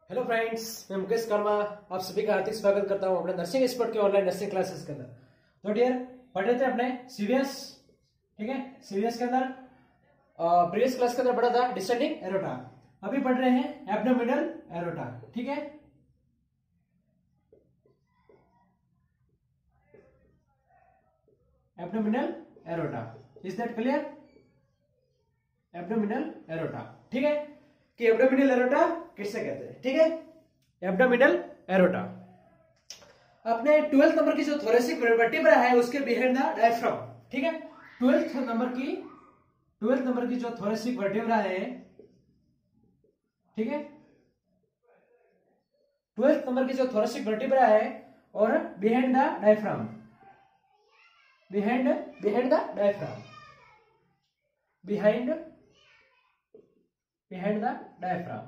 Hello friends, मैं मुकेश कर्मा आप सभी का हार्दिक स्वागत करता हूं अपने नर्सिंग एक्सपर्ट के ऑनलाइन नर्सिंग क्लासेस के अंदर। तो डियर पढ़ रहे थे अपने सीवीएस, ठीक है। सीवीएस के अंदर प्रीवियस क्लास के अंदर पढ़ा था डिसेंडिंग एरोटा। अभी पढ़ रहे हैं एब्डोमिनल एरोटा, ठीक है। Abdominal aorta, is that clear? Abdominal aorta, ठीक है। कि एब्डोमिनल एरोटा किससे कहते हैं, ठीक है। एब्डोमिनल एरोटा अपने 12th नंबर की जो थोरेसिक वर्टिब्रा है उसके बिहाइंड द डायफ्राम, ठीक है। 12th नंबर की जो थोरेसिक वर्टिब्रा है, ठीक है। 12th नंबर की जो थोरेसिक वर्टिब्रा है और behind the diaphragm, behind the diaphragm, behind the diaphragm,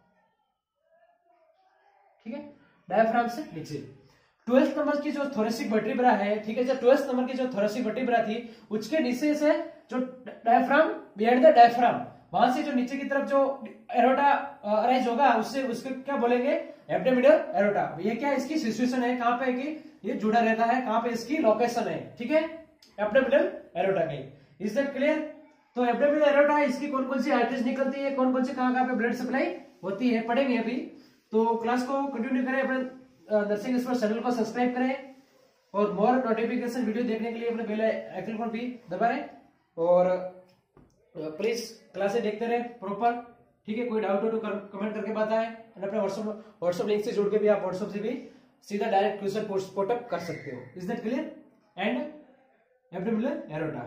ठीक है। डायफ्राम से नीचे 12th नंबर की जो थोरेसिक वर्टिब्रा है, ठीक है। जो 12th नंबर की जो थोरेसिक वर्टिब्रा थी उसके नीचे से जो डायफ्राम, बिहाइंड द डायफ्राम, वहां से जो नीचे की तरफ जो एरोटा अराइज होगा उससे उसको क्या बोलेंगे? Abdominal aorta. ये क्या इसकी सिचुएशन है, कहां पे कि ये जुड़ा रहता है, कहां पे इसकी लोकेशन है, ठीक है। एब्डोमिनल एरोटा की, इज दैट क्लियर? तो एब्डोमिनल एरोटा इसकी कौन कौन सी आर्टरीज निकलती है, कौन कौन सी कहां पे ब्लड सप्लाई होती है, पढ़ेंगे अभी। तो क्लास को कंटिन्यू करें, अपने नर्सिंग एक्सपर्ट चैनल को सब्सक्राइब करें और मोर नोटिफिकेशन वीडियो देखने के लिए अपने बेल आइकन को भी दबाएं और प्लीज क्लासेस देखते रहे प्रॉपर, ठीक है। कोई डाउट हो तो कमेंट करके बताएं। अपने व्हाट्सएप लिंक से जुड़ के भी आप व्हाट्सएप से भी सीधा डायरेक्ट क्वेश्चन पुटअप कर सकते हो। Is that clear? And abdominal aorta,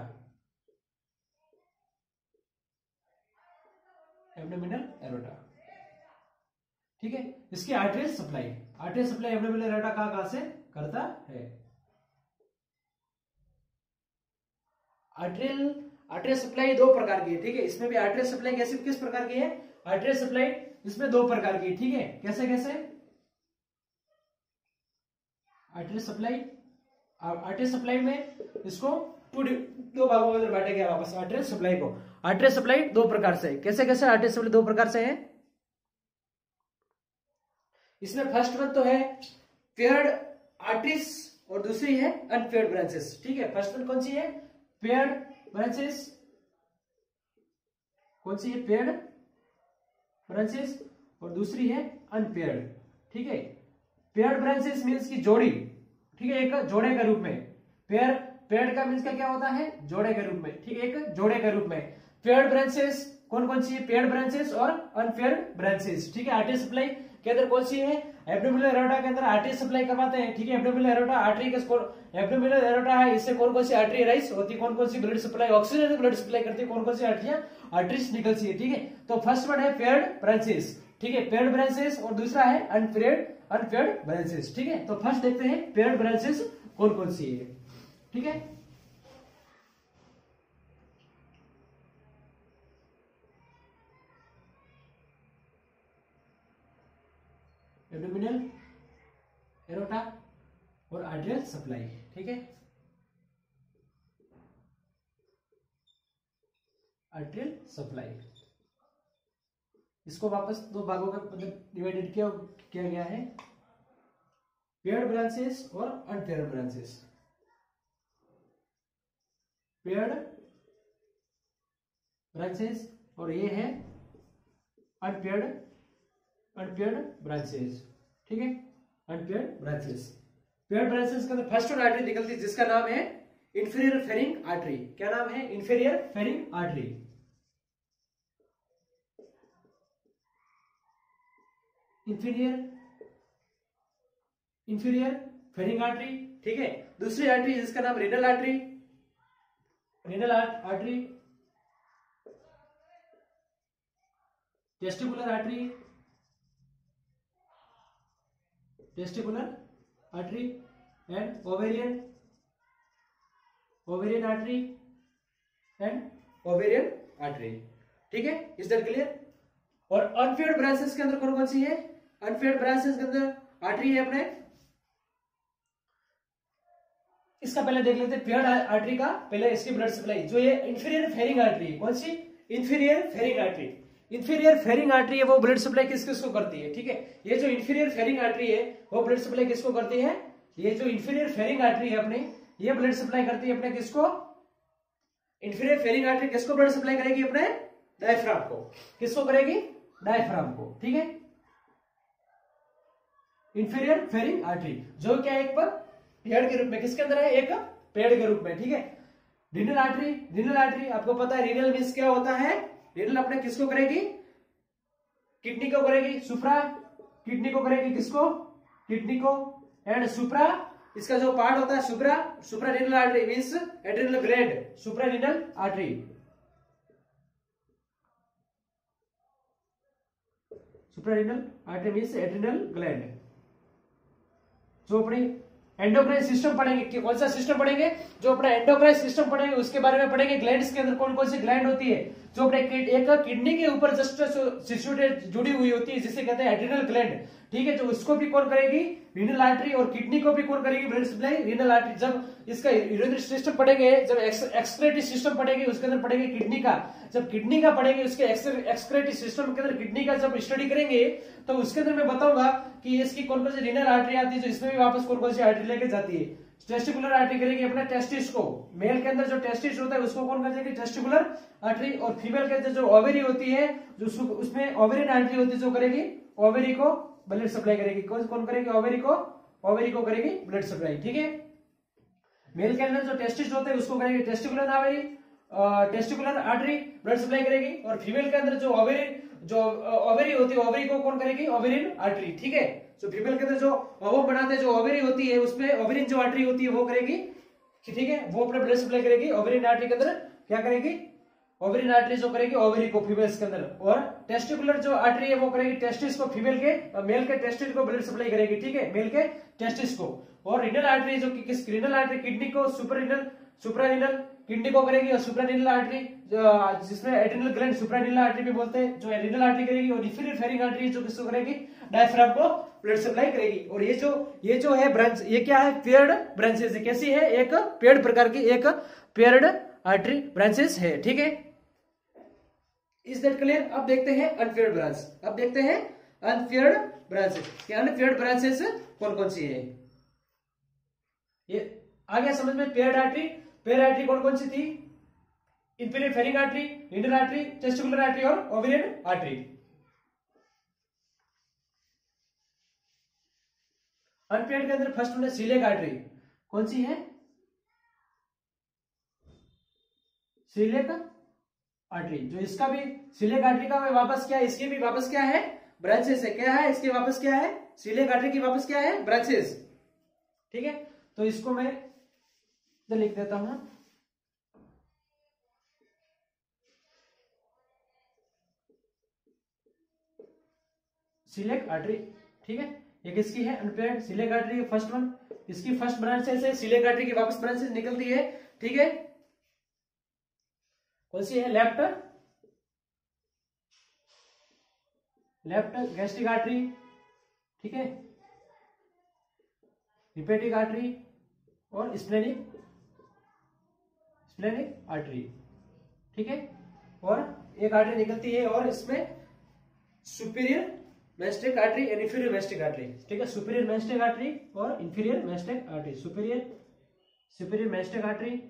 abdominal aorta, ठीक है। इसकी आर्टरियल सप्लाई एब्डोमिनल एरोटा कहां से करता है? आर्टरियल सप्लाई दो प्रकार की है, ठीक है। इसमें भी आर्टरियल सप्लाई कैसे किस प्रकार की है? आर्टरियल सप्लाई इसमें दो प्रकार की, ठीक है। कैसे कैसे? आर्टरियल सप्लाई में इसको दो भागों में बांटे गया वापस आर्टरियल सप्लाई को। आर्टरियल सप्लाई दो प्रकार से, कैसे कैसे आर्टरियल सप्लाई दो प्रकार से है? इसमें फर्स्ट वन तो है पेयर्ड आर्टरीज और दूसरी है अनपेयर्ड ब्रांचेस, ठीक है। फर्स्ट वन कौन सी है? Paired branches. कौन सी है? पेयर्ड ब्रांचेस और दूसरी है अनपेयर्ड, ठीक है। पेयर्ड ब्रांचेस मींस की जोड़ी, ठीक है, एक जोड़े के रूप में। पेयर्ड का मींस का क्या होता है? जोड़े के रूप में, ठीक है, एक जोड़े के रूप में। पेयर्ड ब्रांचेस कौन कौन सी है? पेयर्ड ब्रांचेस और अनपेयर्ड ब्रांचेस, ठीक है। आर्टरी सप्लाई के अंदर कौन सी है? एब्डोमिनल एरोटा के अंदर आर्टरी सप्लाई करवाते हैं, ठीक है। एब्डोमिनल एरोटा आर्टरी का एब्डोमिनल एरोटा है, इससे कौन कौन सी आर्टरी राइज होती है, कौन कौन सी blood supply, oxygen blood supply करती है, कौन कौन सी आर्टरीज निकलती है, ठीक है। तो फर्स्ट वन है पेयर्ड ब्रांचेस, ठीक है, पेयर्ड ब्रांचेस, और दूसरा है अनपेयर्ड ब्रांचेस, ठीक है। तो फर्स्ट देखते हैं पेयर्ड ब्रांचेस कौन कौन सी है, ठीक है। एब्डोमिनल एरोटा और आर्टरियल सप्लाई, ठीक है। आर्टरियल सप्लाई इसको वापस दो भागों में मतलब डिवाइडेड किया गया है, पेयर्ड ब्रांचेस और अनपेयर्ड ब्रांचेस। पेयर्ड ब्रांचेस और ये है अनपेयर्ड ब्रांचेस, ठीक है। अनपेयर्ड ब्रांचेस, पेयर्ड ब्रांचेस के अंदर फर्स्ट आर्टरी निकलती है जिसका नाम है इंफीरियर फेरिंग आर्टरी। क्या नाम है? Inferior phrenic artery. Inferior phrenic artery, ठीक है। दूसरी आर्टरी जिसका नाम renal artery, testicular artery and ovarian artery, ठीक है। Is that clear? और अनपेयर्ड ब्रांचेस के अंदर कौन कौन सी है? अनपेयर्ड ब्रांचेस के अंदर आर्टरी है अपने, इसका पहले देख लेते हैं पेयर्ड आर्टरी का, पहले इसकी ब्लड सप्लाई जो ये इंफीरियर फेरिंग आर्टरी, कौन सी? Inferior phrenic artery. Inferior phrenic artery है वो ब्लड सप्लाई किस किस को करती है, ठीक है। ये जो इंफीरियर फेरिंग आर्टरी है वो ब्लड सप्लाई किसको करती है, ये जो इंफीरियर फेरिंग आर्टरी है अपने, ये ब्लड सप्लाई करती है अपने किसको, इंफीरियर फेरिंग आर्टरी किसको ब्लड सप्लाई करेगी, अपने डायफ्राम को। किसको करेगी, डायफ्राम को, ठीक है। इंफीरियर फेरिंग आर्टरी जो क्या है एक पर पेड़ के रूप में, किसके अंदर है, एक पेड़ के रूप में, ठीक है। रीनल आर्टरी, रीनल आर्टरी आपको पता है रीनल मींस क्या होता है, रीनल अपने किसको करेगी, किडनी को करेगी, सुप्रा किडनी को करेगी, किसको, किडनी को, एंड सुप्रा इसका जो पार्ट होता है supra, supra renal artery means adrenal gland, supra renal artery, supra renal artery means adrenal gland. जो अपनी एंडोक्राइन सिस्टम पढ़ेंगे, कौन सा सिस्टम पढ़ेंगे, जो अपना एंडोक्राइन सिस्टम पढ़ेंगे उसके बारे में पढ़ेंगे। ग्लैंड्स के अंदर कौन कौन सी ग्लैंड होती है, जो अपने एक किडनी के ऊपर जस्ट सिचुएटेड जुड़ी हुई होती है जिसे कहते हैं एड्रिनल ग्लैंड, ठीक है। जो उसको भी कौन करेगी, रीनल आर्टरी, और किडनी को भी कौन करेगी ब्लड सप्लाई, रीनल आर्टरी। जब इसका यूरिनरी सिस्टम पढ़ेंगे, जब एक्सक्रेटरी सिस्टम पढ़ेंगे उसके अंदर पढ़ेंगे किडनी का, जब किडनी का पढ़ेंगे उसके एक्सक्रेटरी सिस्टम के अंदर किडनी का जब स्टडी करेंगे तो उसके अंदर मैं बताऊंगा कि इसकी कौन कौन सी रीनल आर्टरी आती है, जो इसमें भी वापस कौन कौन सी आर्टरी लेके जाती है। टेस्टिकुलर आर्टरी करेगी अपने टेस्टिस को, मेल के अंदर जो टेस्टिस होता है उसको कौन करेगी, टेस्टिकुलर आर्टरी, और फीमेल के अंदर जो ओवरी होती है, जो उसमें ओवेरियन आर्टरी होती है, जो करेगी ओवरी को ब्लड सप्लाई करेगी। कौन करेगी, ओवरी को करेगी ब्लड सप्लाई, ठीक है। मेल के अंदर जो टेस्टिस होते हैं उसको करेगी testicular ovary, testicular artery blood supply करेगी, और फीमेल के अंदर जो ओवरी होती है ओवरी को कौन करेगी, ओवेरियन आर्टरी, ठीक है। जो फीमेल के अंदर जो ओवम बनाते हैं, जो ओवरी होती है उसमें ओवेरियन जो आर्टरी होती है वो करेगी, ठीक है, वो अपने ब्लड सप्लाई करेगी। ओवेरियन आर्टरी के अंदर क्या करेगी, ओवेरियन आर्टरी जो करेगी ओवरी को फीमेल्स के अंदर, और टेस्टिकुलर जो आर्टरी है वो करेगी टेस्टिस को, फीमेल के, मेल के टेस्टिस को ब्लड सप्लाई करेगी, ठीक है, मेल के टेस्टिस को। और रीनल आर्टरी जो किस रीनल आर्टरी किडनी को, सुप्रारीनल किडनी को करेगी, और सुप्रारीनल आर्टरी जिसमें एड्रिनल ग्लैंड सुप्रारीनल आर्टरी भी बोलते हैं, जो रीनल आर्टरी करेगी, और इंफीरियर फेरिंग आर्टरी जो किसको करेगी, डायफ्राम को ब्लड सप्लाई करेगी। और ये जो है ब्रांच, ये क्या है, पेयर्ड ब्रांचेस है। कैसी है, एक पेयर्ड प्रकार की एक पेयर्ड आर्टरी ब्रांचेस है, ठीक है। Is that clear. अब देखते हैं अनपेयर्ड ब्रांच, अब देखते हैं अनपेयर्ड ब्रांचेस। अनपेयर्ड ब्रांचेस कौन कौन सी है, ये आ गया समझ में। पेयर्ड आर्टरी, पेयर्ड आर्टरी कौन कौन सी थी, inferior phrenic artery, renal artery, testicular artery और ओवेरियन आर्टरी। अनपेयर्ड के अंदर फर्स्ट में सीलियक आर्टरी, कौन सी है, सीलियक आर्टरी। जो इसका भी सीलियक आर्टरी का वापस क्या है, इसकी भी वापस क्या है, ब्रांचेस है। क्या है इसके वापस, क्या है, सीलियक आर्टरी की वापस क्या है, ब्रांचेस, ठीक है। तो इसको मैं लिख देता हूं, सीलियक आर्टरी, ठीक है। ये किसकी है, unpaired coeliac artery, first one, इसकी फर्स्ट ब्रांचेस है, सीलियक आर्टरी की वापस ब्रांचेस निकलती है, ठीक है। कौन सी है, लेफ्ट गैस्ट्रिक आर्टरी, ठीक है, हिपेटिक आर्टरी और स्प्लेनिक आर्टरी, ठीक है। और एक आर्टरी निकलती है, और इसमें superior mesenteric artery and inferior mesenteric artery, ठीक है। सुपीरियर मेस्टिक आर्टरी और inferior mesenteric artery, superior mesenteric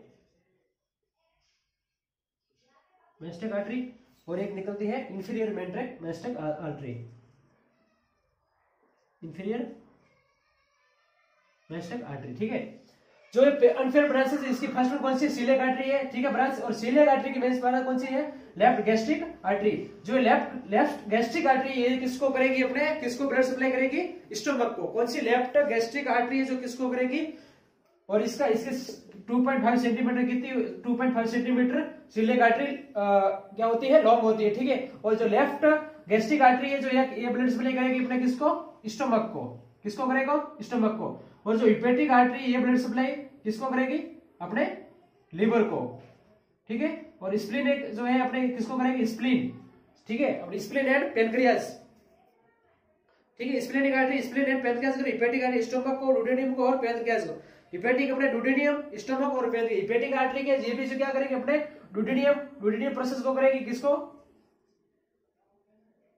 artery, और एक निकलती है inferior mesenteric artery, inferior mesenteric artery, ठीक है। जो अनफेयर ब्रांचेस है, इसकी फर्स्ट में कौन सी, सीलियक आर्टरी है, ठीक है, ब्रांच। और सीलियक आर्टरी की मेन कौन सी है, लेफ्ट गैस्ट्रिक आर्टरी। जो लेफ्ट गैस्ट्रिक आर्टरी ये किसको करेगी, अपने किसको ब्लड सप्लाई करेगी, स्टोमक को। कौन सी, लेफ्ट गैस्ट्रिक आर्टरी है जो किसको करेगी, और इसके 2.5 सेंटीमीटर कितनी, 2.5 सेंटीमीटर सीलियक आर्टरी क्या होती है, लॉन्ग होती है, ठीक है। और जो लेफ्ट गैस्ट्रिक आर्टरी है जो ये ब्लड सप्लाई करेगी अपने किसको, स्टोमक को, किसको करेगा, स्टोमक को। और जो हिपेटिक आर्टरी ये ब्लड सप्लाई किसको करेगी, अपने लिवर को, ठीक है। और स्प्लीन एक जो है अपने किसको करेगी, स्प्लीन, ठीक है। और स्प्लीन एंड पेनक्रियास, ठीक है। Splenic artery, spleen and pancreas को, हिपेटिक आर्टरी स्टोमक को, डुडेनियम को और पेनक्रियास को। हिपेटिक अपने डुडेनियम, स्टोमक और पेनक्रियास। हिपेटिक आर्टरी के ये भी क्या करेगी, अपने डुडेनियम प्रोसेस को करेगी, किसको,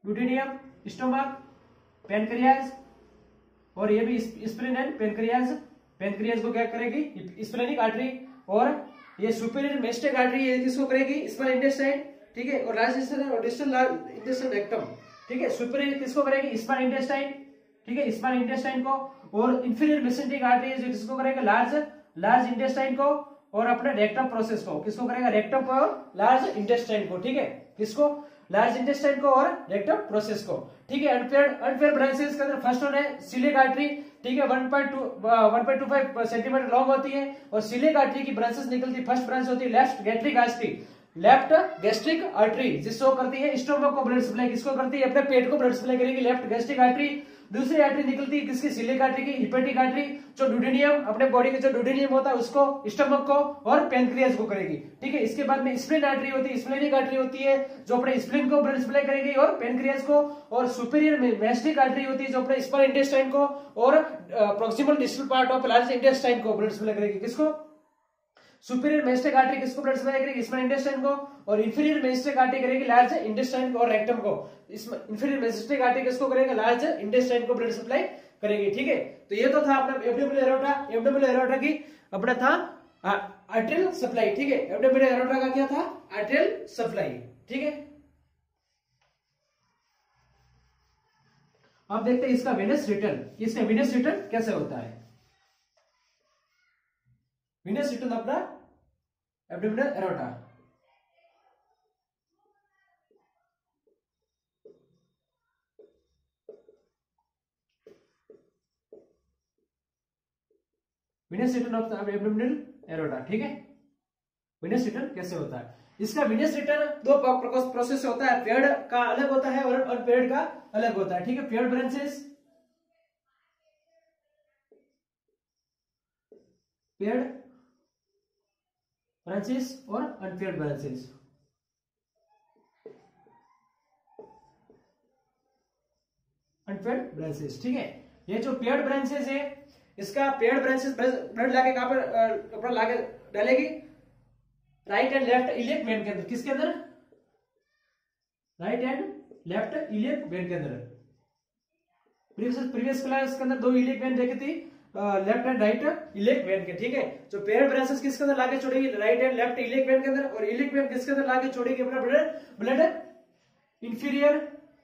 ड्यूटेनियम, स्टोमक, पेनक्रियाज, और ये भी स्प्लीन एंड पेनक्रियाज। पेनक्रियाज को क्या करेगी? Splenic artery. और ये सुपीरियर मेस्टिक आर्टरी ये किसको करेगी? स्मॉल इंटेस्टाइन, ठीक है, और लार्ज इंटेस्टाइन और डिस्टल इंटेस्टाइन रेक्टम, ठीक है। सुपीरियर किसको करेगी? स्मॉल इंटेस्टाइन, ठीक है, स्मॉल इंटेस्टाइन को। और इंफीरियर मेसेंट्रिक आर्टरी जो किसको करेगा? लार्ज इंटेस्टाइन को। और अपने रेक्टम प्रोसेस को किसको करेगा? रेक्टम को और लार्ज इंटेस्टाइन को, ठीक है, किसको? लार्ज इंटेस्टाइन को और रेक्टम प्रोसेस को, ठीक है। अनपेयर्ड ब्रांचेस के अंदर फर्स्ट वन है सीलिक आर्टरी, ठीक है, 1.25 सेंटीमीटर लॉन्ग होती है। और सीलिक आर्टरी की ब्रांचेस निकलती, फर्स्ट ब्रांच होती है लेफ्ट गैस्ट्रिक आर्टरी, जिसको करती है स्टोमक को ब्लड सप्लाई, किसको करती है? अपने पेट को ब्लड सप्लाई करेगी, लेफ्ट गैस्ट्रिक आर्टरी। दूसरी आर्टरी निकलती है किसकी? सीलिक आर्टरी की, हिपेटिक आर्टरी, जो ड्यूटेनियम, अपने बॉडी का जो ड्यूटेनियम होता है उसको, स्टमक को और पेनक्रियाज को करेगी, ठीक है। इसके बाद में स्प्लीन आर्टरी होती है, स्प्लेनिक आर्टरी होती है जो अपने स्प्लीन को ब्लड सप्लाई करेगी और पेनक्रियाज को। और सुपीरियर मेस्टिक आर्टरी होती है जो अपने स्मॉल इंटेस्टाइन को और proximal distal part of large intestine को ब्लड सप्लाई करेगी, किसको? सुपीरियर मेस्टिक आर्टरी किसको ब्लड सप्लाई करेगी? स्मॉल इंटेस्टाइन को। और इंफीरियर मेस्टिक आर्टरी करेगी लार्ज इंटेस्टाइन को और रेक्टम को। इंफीरियर मेस्टिक आर्टरी किसको करेगा? लार्ज इंटेस्टाइन को ब्लड सप्लाई करेगी, ठीक है। तो ये तो था अपना एब्डोमिनल एरोटा की अपना था आर्टरियल सप्लाई, ठीक है। एब्डोमिनल एरोटा का क्या था? आर्टरियल सप्लाई, ठीक है। अब देखते हैं इसका वेनस रिटर्न। इसका वेनस रिटर्न कैसे होता है? वेनस रिटर्न अपना abdominal aorta, venous return of the abdominal aorta, ठीक है। वेनस रिटर्न कैसे होता है? इसका वेनस रिटर्न दो प्रोसेस होता है, पेयर्ड का अलग होता है और अनपेयर्ड का अलग होता है, ठीक है। पेयर्ड ब्रांचेस और अनपेयर्ड ब्रांचेस। अनपेयर्ड ब्रांचेस, ठीक है। ये जो पेयर्ड ब्रांचेस है, इसका पेयर्ड ब्रांचेस ब्लड लाके कहां पर अपना लाके डालेगी? Right and left iliac vein के अंदर, किसके अंदर? Right and left iliac vein के अंदर। प्रीवियस क्लास के अंदर दो इलियक वेन देखी थी, left and right iliac vein के, ठीक है। जो पेयर्ड ब्रांचेस किसके अंदर लाके छोड़ेगी? Right and left iliac vein के अंदर। और इलियक वेन किसके अंदर लाके छोड़ेगी? अपना ब्लड इंफीरियर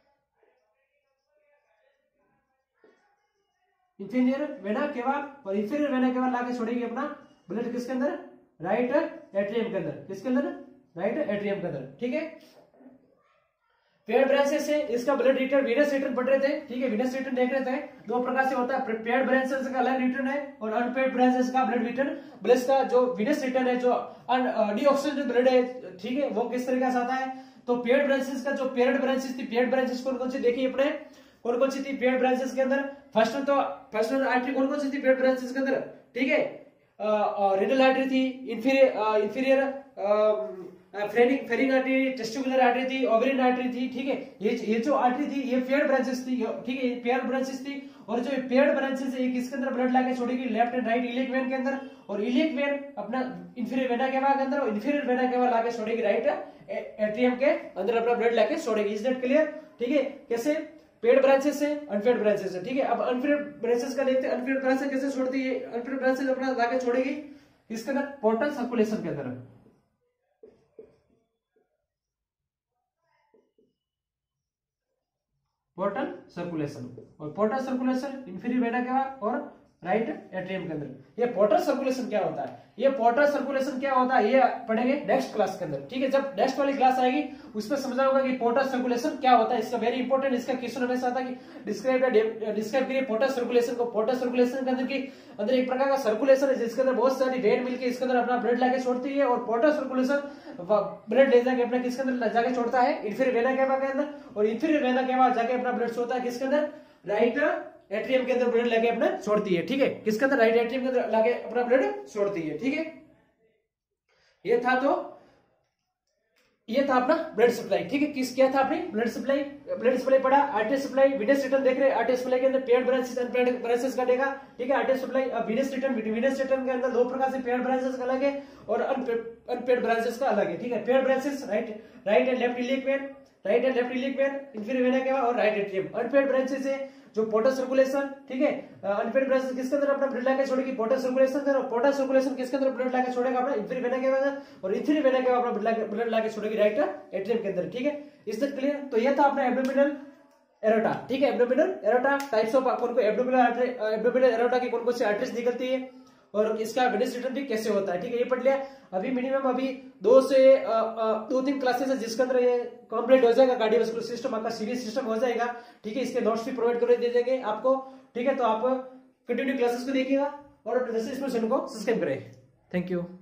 वेना केवा और इंफीरियर वेना केवा लाके छोड़ेगी अपना ब्लड किसके अंदर? राइट एट्रियम के अंदर, किसके अंदर? राइट एट्रियम के अंदर, ठीक है। पेयर्ड ब्रांचेस है, इसका ब्लड रिटर्न वेनस रिटर्न पढ़ रहे थे, ठीक है। वेनस रिटर्न देख रहे थे, दो प्रकार से होता है, पेयर्ड ब्रांचेस का अलग रिटर्न है और अनपेयर्ड ब्रांचेस का ब्लड रिटर्न। ब्लड का जो वेनस रिटर्न है, जो डीऑक्सीजनेटेड ब्लड है, ठीक है, वो किस तरीके से आता है? तो पेयर्ड ब्रांचेस का जो पेयर्ड ब्रांचेस थी, पेयर्ड ब्रांचेस कौन कौन सी देखिए अपने, कौन कौन सी थी पेयर्ड ब्रांचेस के अंदर? फर्स्ट आर्टरी कौन कौन सी थी पेयर्ड ब्रांचेस के अंदर, ठीक है। रेनल आर्टरी थी, inferior phrenic artery, testicular artery थी, ओवेरियन आर्टरी थी, ठीक है। ये जो आर्टरी थी ये पेयर्ड ब्रांचेस थी, ठीक है, ये पेयर्ड ब्रांचेस थी। और जो पेयर्ड ब्रांचेस है ये किसके अंदर ब्लड लाके छोड़ेगी? Left and right iliac vein के अंदर। और इलियक वेन अपना इंफीरियर वेना केवा के अंदर और इंफीरियर वेना केवा लाके छोड़ेगी राइट एट्रियम के अंदर, अपना ब्लड लाके छोड़ेगी। Is that clear? ठीक है। कैसे? पेयर्ड ब्रांचेस है, अनपेयर्ड ब्रांचेस है, ठीक है। अब अनपेयर्ड ब्रांचेस का देखते हैं, अनपेयर्ड ब्रांचेस कैसे छोड़ती है? अनपेयर्ड ब्रांचेस अपना लाके छोड़ेगी इसके अंदर पोर्टल सर्कुलेशन के अंदर, पोर्टल सर्कुलेशन। और portal circulation inferior vena cava और राइट एट्रियम के अंदर। ये पोर्टल सर्कुलेशन क्या होता है? ये पोर्टल सर्कुलेशन क्या होता है ये पढ़ेंगे नेक्स्ट क्लास के अंदर, ठीक है। जब नेक्स्ट वाली क्लास आएगी उसमें समझाऊंगा कि पोर्टल सर्कुलेशन क्या होता है। इसका वेरी इंपॉर्टेंट, इसका क्वेश्चन हमेशा आता है कि डिस्क्राइब करिए पोर्टल सर्कुलेशन को। पोर्टल सर्कुलेशन के अंदर एक प्रकार का सर्कुलेशन है जिसके अंदर बहुत सारी वेन मिलकर इसके अंदर अपना ब्लड लाके छोड़ती है। और पोर्टल सर्कुलेशन ब्लड ले जाके अपना किसके अंदर जाके छोड़ता है? इंफीरियर वेना केवा के अंदर। और इंफीरियर वेना केवा जाके अपना ब्लड छोड़ता है किसके अंदर? राइट एट्रियम के अंदर ब्लड लाके अपना छोड़ती है, ठीक है। किसके अंदर? राइट एट्रियम के अंदर लाके अपना ब्लड छोड़ती है, ठीक है। ये था अपना ब्लड सप्लाई, ठीक है। क्या था अपनी ब्लड सप्लाई पढ़ा। आर्टरी सप्लाई, वेनस रिटर्न देख रहे हैं। आर्टरी सप्लाई के अंदर पेयर्ड ब्रांचेस अनपेयर्ड ब्रांचेस का देगा, ठीक है। Artery supply. अब वेनस रिटर्न के अंदर दो प्रकार से पेयर्ड ब्रांचेस का अलग है और अनपेयर्ड ब्रांचेस का अलग है, ठीक है। Paired branches right and left iliac vein, right and left iliac vein, inferior vena cava और राइट एट्रियम। अनपेड ब्रांचेस है जो पोर्टल सर्कुलेशन, ठीक है, अनपेड ब्रांचेस किसके अंदर अपना ब्लड लाके छोड़ेगी, पोर्टल सर्कुलेशन, और पोर्टल सर्कुलेशन किसके अंदर ब्लड लाके छोड़ेगा अपना इंफीरियर वेना केवा, और इंफीरियर वेना केवा अपना ब्लड लाके छोड़ेगी राइट एट्रियम के अंदर, ठीक है। Is that clear? तो ये था अपना एब्डोमिनल एरोटा, ठीक है, एब्डोमिनल एरोटा, टाइप्स ऑफ कौन को एब्डोमिनल एरोटा की कौन-कौन सी आर्टरीज निकलती है और इसका वेनस रिटर्न भी कैसे होता है, ठीक है, ये पढ़ लिया। अभी मिनिमम अभी 2-3 क्लासेस है जिसके अंदर ये कंप्लीट हो जाएगा, कार्डियोवास्कुलर सिस्टम आपका सीरियस सिस्टम हो जाएगा, ठीक है। इसके नोट्स भी प्रोवाइड कर दिए जाएंगे आपको, ठीक है। तो आप कंटिन्यू क्लासेस को देखिएगा और को सब्सक्राइब करें। Thank you.